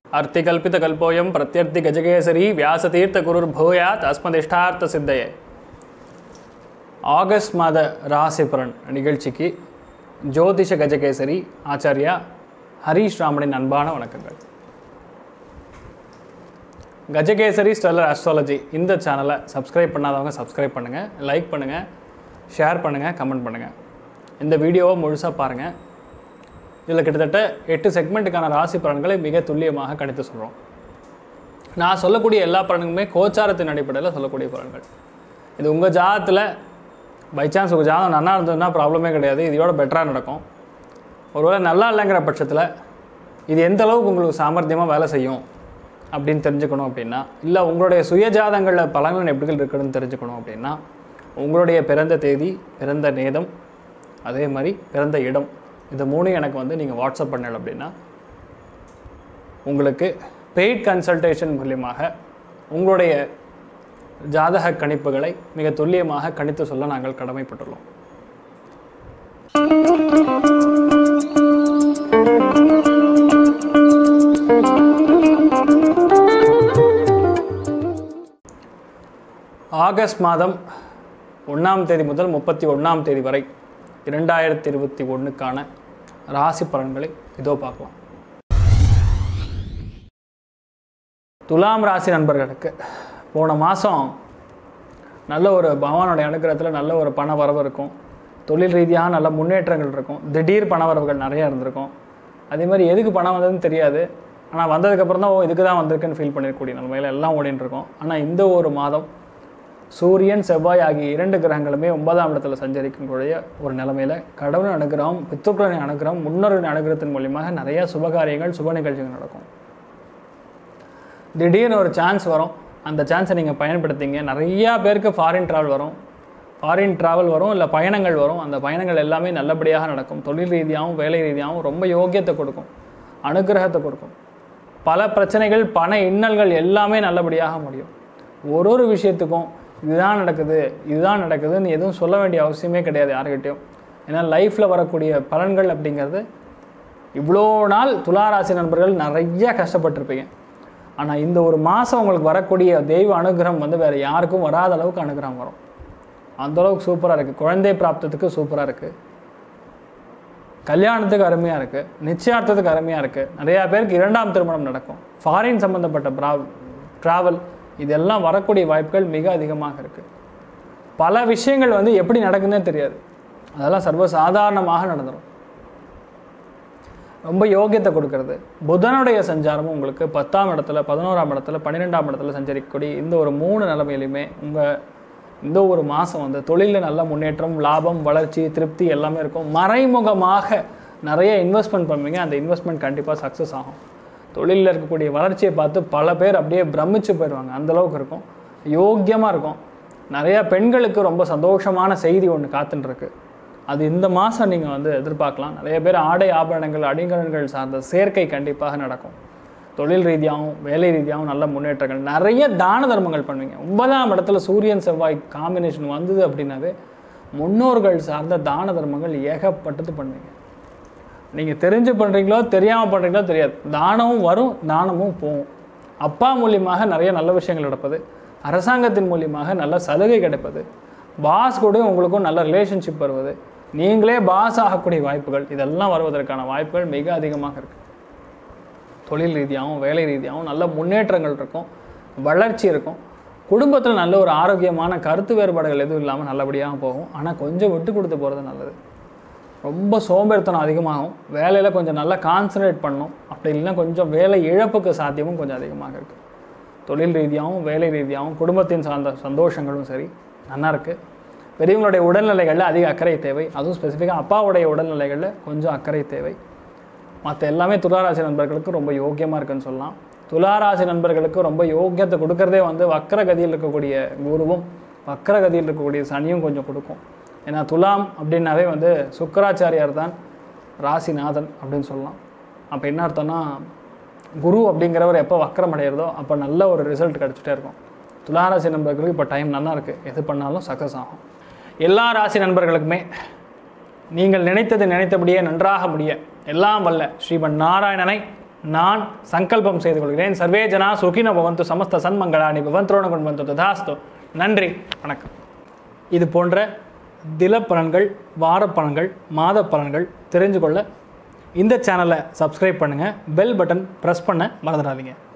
अर्तिकल्पितकल्पोऽयं प्रत्यर्ति गजकेसरी व्यासतीर्थगुरुर्भूयात् अस्मदिष्टार्थसिद्धये August மாத ராசி பலன் நிகழ்ச்சிக்கு ஜோதிஷ கஜகேசரி ஆச்சாரியா ஹரீஷ் ராமனின் அன்பான வணக்கங்கள். கஜகேசரி ஸ்டெல்லர் ஆஸ்ட்ராலஜி இந்த சேனலை சப்ஸ்கிரைப் பண்ணாதவங்க சப்ஸ்கிரைப் பண்ணுங்கள், லைக் பண்ணுங்கள், ஷேர் பண்ணுங்கள், கமெண்ட் பண்ணுங்கள். இந்த வீடியோவை முழுசாக பாருங்கள். இதில் கிட்டத்தட்ட 8 செக்மெண்ட்டுக்கான ராசி பலன்களை மிக துல்லியமாக கணித்து சொல்கிறோம். நான் சொல்லக்கூடிய எல்லா பலனுமே கோச்சாரத்தின் அடிப்படையில் சொல்லக்கூடிய பலன்கள். இது உங்கள் ஜாதகத்தில் பை சான்ஸ் உங்கள் ஜாதகம் நல்லா இருந்ததுன்னா ப்ராப்ளமே கிடையாது, இதோட பெட்டராக நடக்கும். ஒருவேளை நல்லா இல்லைங்கிற பட்சத்தில் இது எந்த அளவுக்கு உங்களுக்கு சாமர்த்தியமாக வேலை செய்யும் அப்படின்னு தெரிஞ்சுக்கணும் அப்படின்னா, இல்லை உங்களுடைய சுயஜாதங்களில் பலன்கள் எப்படிகள் இருக்குதுன்னு தெரிஞ்சுக்கணும் அப்படின்னா, உங்களுடைய பிறந்த தேதி, பிறந்த நேதம், அதே மாதிரி பிறந்த இடம், இந்த மூணையும் எனக்கு நீங்கள் வாட்ஸ்அப் பண்ணல அப்படின்னா உங்களுக்கு பெய்ட் கன்சல்டேஷன் மூலியமாக உங்களுடைய ஜாதக கணிப்புகளை மிக துல்லியமாக கணித்து சொல்ல நாங்கள் கடமைப்பட்டுள்ளோம். ஆகஸ்ட் மாதம் 1ஆம் தேதி முதல் 31ஆம் தேதி வரை 2021க்கான ராசி பலன்களை இதோ பார்க்கலாம். துலாம் ராசி நண்பர்களுக்கு போன மாதம் நல்ல ஒரு பகவானுடைய அனுகிரகத்தில் நல்ல ஒரு பண வரவு இருக்கும், தொழில் ரீதியாக நல்ல முன்னேற்றங்கள் இருக்கும், திடீர் பண வரவுகள் நிறையா இருந்திருக்கும். அதே மாதிரி எதுக்கு பணம் வந்ததுன்னு தெரியாது, ஆனால் வந்ததுக்கப்புறம் தான் இதுக்கு தான் வந்திருக்குன்னு ஃபீல் பண்ணிருக்கக்கூடிய நிலைமையில் எல்லாம் ஓடின்னு இருக்கோம். ஆனால் இந்த ஒரு மாதம் சூரியன் செவ்வாய் ஆகிய 2 கிரகங்களுமே 9ஆம் இடத்துல சஞ்சரிக்கக்கூடிய ஒரு நிலைமையில் கடவுளின் அனுகிரகம், பித்துக்களின் அனுகிரகம், முன்னோர்களின் அனுகிரகத்தின் மூலியமாக நிறையா சுபகாரியங்கள் சுப நிகழ்ச்சிகள் நடக்கும். திடீர்னு ஒரு சான்ஸ் வரும், அந்த சான்ஸை நீங்கள் பயன்படுத்திங்க. நிறையா பேருக்கு ஃபாரின் ட்ராவல் வரும், இல்லை பயணங்கள் வரும். அந்த பயணங்கள் எல்லாமே நல்லபடியாக நடக்கும். தொழில் ரீதியாகவும் வேலை ரீதியாகவும் ரொம்ப யோக்கியத்தை கொடுக்கும், அனுகிரகத்தை கொடுக்கும். பல பிரச்சனைகள், பண இன்னல்கள் எல்லாமே நல்லபடியாக முடியும். ஒரு விஷயத்துக்கும் இதுதான் நடக்குதுன்னு எதுவும் சொல்ல வேண்டிய அவசியமே கிடையாது யாருக்கிட்டையும். ஏன்னா லைஃப்பில் வரக்கூடிய பலன்கள் அப்படிங்கிறது, இவ்வளோ நாள் துளாராசி நண்பர்கள் நிறையா கஷ்டப்பட்டுருப்பீங்க. ஆனால் இந்த ஒரு மாதம் உங்களுக்கு வரக்கூடிய தெய்வ அனுகிரகம் வேறு யாருக்கும் வராத அளவுக்கு அனுகிரகம் வரும். அந்தளவுக்கு சூப்பராக இருக்குது. குழந்தை பிராப்தத்துக்கு சூப்பராக இருக்குது, கல்யாணத்துக்கு அருமையாக இருக்குது, நிச்சயார்த்தத்துக்கு அருமையாக இருக்குது. நிறையா பேருக்கு 2ஆம் திருமணம் நடக்கும். ஃபாரின் சம்மந்தப்பட்ட ட்ராவல் இதெல்லாம் வரக்கூடிய வாய்ப்புகள் மிக அதிகமாக இருக்குது. பல விஷயங்கள் எப்படி நடக்குதுன்னே தெரியாது, அதெல்லாம் சர்வசாதாரணமாக நடந்துடும். ரொம்ப யோகியத்தை கொடுக்கறது. புதனுடைய சஞ்சாரமும் உங்களுக்கு 10ஆம் இடத்துல, 11ஆம் இடத்துல, 12ஆம் இடத்துல சஞ்சரிக்கக்கூடிய இந்த ஒரு 3 நிலைமையிலுமே இந்த ஒரு மாதம் தொழிலில் நல்ல முன்னேற்றம், லாபம், வளர்ச்சி, திருப்தி எல்லாமே இருக்கும். மறைமுகமாக நிறைய இன்வெஸ்ட்மெண்ட் பண்ணுவீங்க, அந்த இன்வெஸ்ட்மெண்ட் கண்டிப்பாக சக்ஸஸ் ஆகும். தொழிலில் இருக்கக்கூடிய வளர்ச்சியை பார்த்து பல பேர் அப்படியே பிரமிச்சு போயிடுவாங்க, அந்தளவுக்கு இருக்கும், யோக்கியமாக இருக்கும். நிறையா பெண்களுக்கு ரொம்ப சந்தோஷமான செய்தி ஒன்று காத்துட்டுருக்கு. அது இந்த மாதம் நீங்கள் எதிர்பார்க்கலாம். நிறைய பேர் ஆடை ஆபரணங்கள், அணிகலன்கள் சார்ந்த சேர்க்கை கண்டிப்பாக நடக்கும். தொழில் ரீதியாகவும் வேலை ரீதியாகவும் நல்ல முன்னேற்றங்கள். நிறைய தான தர்மங்கள் பண்ணுவீங்க. 9ஆம் இடத்துல சூரியன் செவ்வாய் காம்பினேஷன் வந்தது அப்படின்னாவே முன்னோர்கள் சார்ந்த தான தர்மங்கள் ஏகப்பட்டது பண்ணுவீங்க. நீங்கள் தெரிஞ்சு பண்ணுறீங்களோ தெரியாமல் பண்ணுறீங்களோ தெரியாது, தானமும் வரும், தானமும் போகும். அப்பா மூலியமாக நிறைய நல்ல விஷயங்கள் நடப்பது, அரசாங்கத்தின் மூலியமாக நல்ல சலுகை கிடைப்பது, பாஸ் கூட உங்களுக்கும் நல்ல ரிலேஷன்ஷிப் வருவது, நீங்களே பாஸ் ஆகக்கூடிய வாய்ப்புகள், இதெல்லாம் வருவதற்கான வாய்ப்புகள் மிக அதிகமாக இருக்குது. தொழில் ரீதியாகவும் வேலை ரீதியாகவும் நல்ல முன்னேற்றங்கள் இருக்கும், வளர்ச்சி இருக்கும். குடும்பத்தில் நல்ல ஒரு ஆரோக்கியமான கருத்து வேறுபாடுகள் எதுவும் இல்லாமல் நல்லபடியாக போகும். ஆனால் கொஞ்சம் விட்டு கொடுத்து போகிறது நல்லது. ரொம்ப சோம்பேறித்தனம் அதிகமாகும். வேலையில் கொஞ்சம் நல்லா கான்சன்ட்ரேட் பண்ணணும். அப்படி இல்லைன்னா கொஞ்சம் வேலை இழப்புக்கு சாத்தியமும் கொஞ்சம் அதிகமாக இருக்குது. தொழில் ரீதியாகவும் வேலை ரீதியாகவும் குடும்பத்தின் சார்ந்த சந்தோஷங்களும் சரி நல்லா இருக்குது. பெரியவங்களுடைய உடல்நிலைகளில் அதிக அக்கறை தேவை. அதுவும் ஸ்பெசிஃபிக்காக அப்பாவுடைய உடல்நிலைகளில் கொஞ்சம் அக்கறை தேவை. மற்ற எல்லாமே துளாராசி நண்பர்களுக்கு ரொம்ப யோக்கியமாக இருக்குன்னு சொல்லலாம். துளாராசி நண்பர்களுக்கு ரொம்ப யோக்கியத்தை கொடுக்கறதே வக்கரகதியில் இருக்கக்கூடிய குருவும் வக்கரகதியில் இருக்கக்கூடிய சனியும் கொஞ்சம் கொடுக்கும். ஏன்னா துலாம் அப்படின்னாவே சுக்கராச்சாரியார் தான் ராசிநாதன் அப்படின்னு சொல்லலாம். அப்போ என்ன அர்த்தம்னா, குரு அப்படிங்கிறவர் எப்போ வக்கரம் அடைகிறதோ அப்போ நல்ல ஒரு ரிசல்ட் கிடச்சிட்டே இருக்கும். துளாராசி நண்பர்களுக்கு இப்போ டைம் நல்லா இருக்குது, எது பண்ணாலும் சக்ஸஸ் ஆகும். எல்லா ராசி நண்பர்களுக்குமே நீங்கள் நினைத்தது நினைத்தபடியே நன்றாக முடிய எல்லாம் வல்ல ஸ்ரீமன் நாராயணனை நான் சங்கல்பம் செய்து கொள்கிறேன். சர்வே ஜனா சுகினோ பவந்து, சமஸ்த சன்மங்களானி பவந்தோண குண்பந்து ததாஸ்து. நன்றி, வணக்கம். இது போன்ற தில பலன்கள், வார பலன்கள், மாத பலன்கள் தெரிஞ்சு கொள்ள இந்த சேனலை சப்ஸ்கிரைப் பண்ணுங்கள். பெல் பட்டன் ப்ரெஸ் பண்ண மறந்துடாதீங்க.